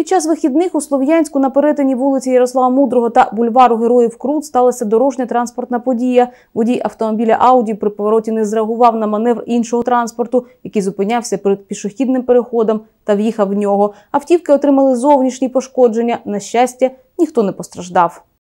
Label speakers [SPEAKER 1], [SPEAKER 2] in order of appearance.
[SPEAKER 1] Під час вихідних у Слов'янську на перетині вулиці Ярослава Мудрого та бульвару Героїв Крут сталася дорожньо-транспортна подія. Водій автомобіля «Ауді» при повороті не зреагував на маневр іншого транспорту, який зупинявся перед пішохідним переходом, та в'їхав в нього. Автівки отримали зовнішні пошкодження. На щастя, ніхто не постраждав.